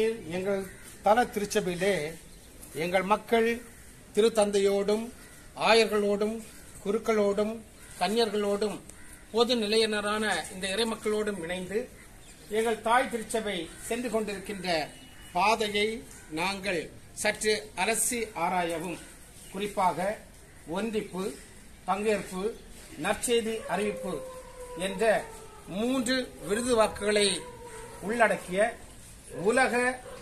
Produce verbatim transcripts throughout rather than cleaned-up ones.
நீர் எங்கள் தல திருச்சபையிலே எங்கள் மக்கள் திருத்தந்தையோடும் ஆயர்களோடும் குருக்களோடும் கன்னியர்களோடும் பொது நிலையினரான இந்த இறைமக்களோடும் இணைந்து எங்கள் தாய் திருச்சபை சென்று கொண்டிருக்கின்ற பாதையை நாங்கள் சற்று அலசி ஆராயவும், குறிப்பாக ஒன்றிப்பு, பங்கேற்பு, நற்செய்தி அறிவிப்பு என்ற மூன்று விருது வாக்குகளை உள்ளடக்கிய உலக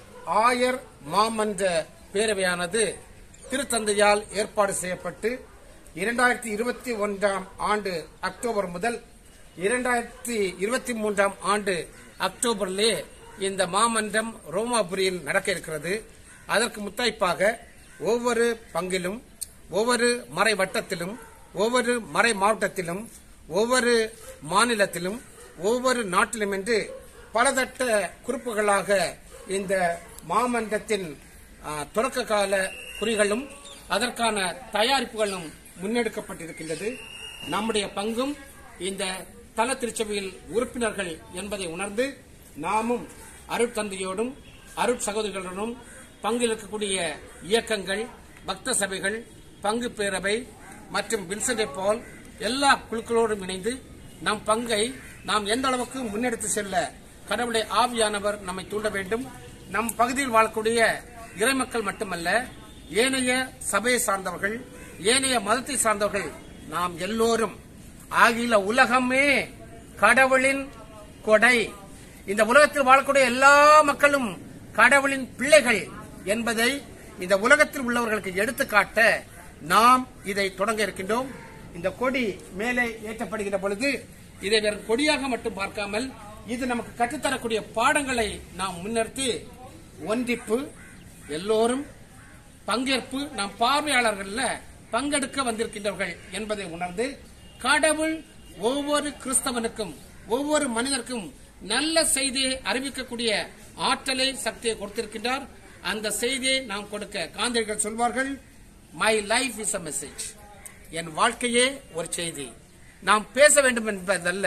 ஆயர் மாமன்ற பேரவையானது திருத்தந்தையால் ஏற்பாடு செய்யப்பட்டு இரண்டாயிரத்தி இருபத்தி ஒன்றாம் ஆண்டு அக்டோபர் முதல் இரண்டாயிரத்தி இருபத்தி மூன்றாம் ஆண்டு அக்டோபரிலே இந்த மாமன்றம் ரோமாபுரியில் நடக்க இருக்கிறது. அதற்கு முத்தாய்ப்பாக ஒவ்வொரு பங்கிலும், ஒவ்வொரு மறை வட்டத்திலும், ஒவ்வொரு மறை மாவட்டத்திலும், ஒவ்வொரு மாநிலத்திலும், ஒவ்வொரு நாட்டிலும் என்று பலதட்ட குறிப்புகளாக இந்த மாமன்றத்தின் தொடக்க கால குறிகளும் அதற்கான தயாரிப்புகளும் முன்னெடுக்கப்பட்டிருக்கின்றது. நம்முடைய பங்கும் இந்த தல திருச்சபையில் உறுப்பினர்கள் என்பதை உணர்ந்து நாமும் அருட்தந்தையோடும் அருட்சகோதரிகளுடனும் பங்கில் இருக்கக்கூடிய இயக்கங்கள், பக்த சபைகள், பங்கு பேரவை மற்றும் வின்சென்ட் பால் எல்லா குழுக்களோடும் இணைந்து நம் பங்கை நாம் எந்த அளவுக்கு முன்னெடுத்து செல்ல கடவுளை ஆவியானவர் நம்மை தூண்ட வேண்டும். நம் பகுதியில் வாழக்கூடிய இறைமக்கள் மட்டுமல்ல, ஏனைய சபையை சார்ந்தவர்கள், ஏனைய மதத்தை சார்ந்தவர்கள், நாம் எல்லோரும் ஆகிய உலகமே கடவுளின் கொடை. இந்த உலகத்தில் வாழக்கூடிய எல்லா மக்களும் கடவுளின் பிள்ளைகள் என்பதை இந்த உலகத்தில் உள்ளவர்களுக்கு எடுத்துக்காட்ட நாம் இதை தொடங்க இருக்கின்றோம். இந்த கொடி மேலே ஏற்றப்படுகின்ற பொழுது இதை வெறும் கொடியாக மட்டும் பார்க்காமல் இது நமக்கு கற்றுத்தரக்கூடிய பாடங்களை நாம் முன்னிறுத்தி ஒன்றிப்பு, எல்லோரும் பங்கேற்பு, நாம் பார்வையாளர்கள் பங்கெடுக்க வந்திருக்கின்றவர்கள் என்பதை உணர்ந்து கடவுள் ஒவ்வொரு கிறிஸ்தவனுக்கும் ஒவ்வொரு மனிதருக்கும் நல்ல செய்தியை அறிவிக்கக்கூடிய ஆற்றலை, சக்தியை கொடுத்திருக்கின்றார். அந்த செய்தியை நாம் கொடுக்க காந்திகள் சொல்வார்கள், my life is a message, என் வாழ்க்கையே ஒரு செய்தி. நாம் பேச வேண்டும் என்பதல்ல.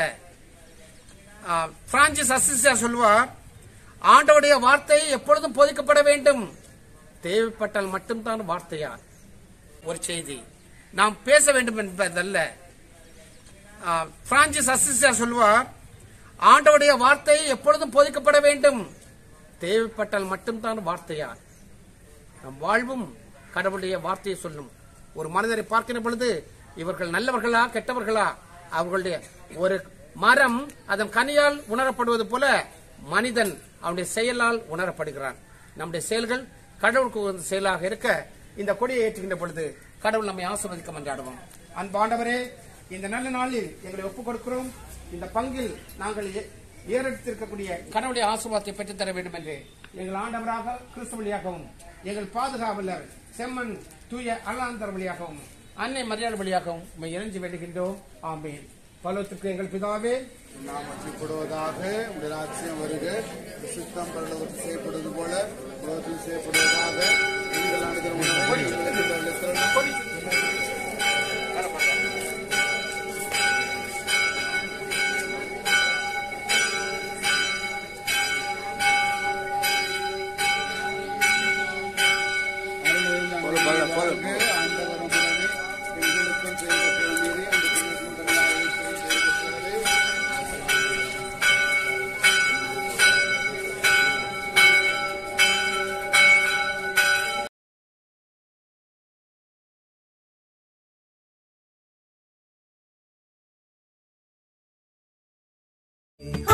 பிரான்சிஸ் அசிசியார் சொல்வார், ஆண்டவருடைய வார்த்தை எப்பொழுதும் போதிக்கப்பட வேண்டும், தேவைப்பட்டால் மட்டும்தான் வார்த்தையார் ஒரு செய்தி. நாம் பேச வேண்டும் என்பதல்ல. பிரான்சிஸ் அசிசியார் சொல்வார், ஆண்டவருடைய வார்த்தை எப்பொழுதும் போதிக்கப்பட வேண்டும், தேவைப்பட்டால் மட்டும்தான் வார்த்தையார். நம் வாழ்வும் கடவுளுடைய வார்த்தையை சொல்லும். ஒரு மனிதரை பார்க்கிற பொழுது இவர்கள் நல்லவர்களா கெட்டவர்களா, அவர்களுடைய ஒரு மரம் அதன் கனியால் உணரப்படுவது போல மனிதன் அவனுடைய செயலால் உணரப்படுகிறான். நம்முடைய செயல்கள் கடவுளுக்கு செயலாக இருக்க இந்த கொடியை ஏற்றுகின்ற பொழுது கடவுள் நம்மை ஆசீர்வதிக்க மன்றாடுவோம். அன்பாண்டவரே, இந்த நல்ல நாளில் எங்களை ஒப்புக் கொடுக்கிறோம். இந்த பங்கில் நாங்கள் ஏறெடுத்திருக்கக்கூடிய கடவுளுடைய ஆசீர்வாதத்தை பெற்றுத் தர வேண்டும் என்று எங்கள் ஆண்டவராக கிறிஸ்து வழியாகவும் எங்கள் பாதுகாவலர் செம்மன் தூய அல்லாந்தர் வழியாகவும் அன்னை மரியாதை வழியாகவும் உம்மை இறைஞ்சி வேண்டுகின்றோம். ஆமென். பரலோகத்திற்கு எங்கள் பிதாவே, நாம் மகிழ்ப்படுவதாக, உடைய ராஜ்யம் வருக, சித்தம் பரலோகத்தில் செய்யப்படுவது போல உலகத்தில் செய்யப்படுவதாக. நீங்கள் Oh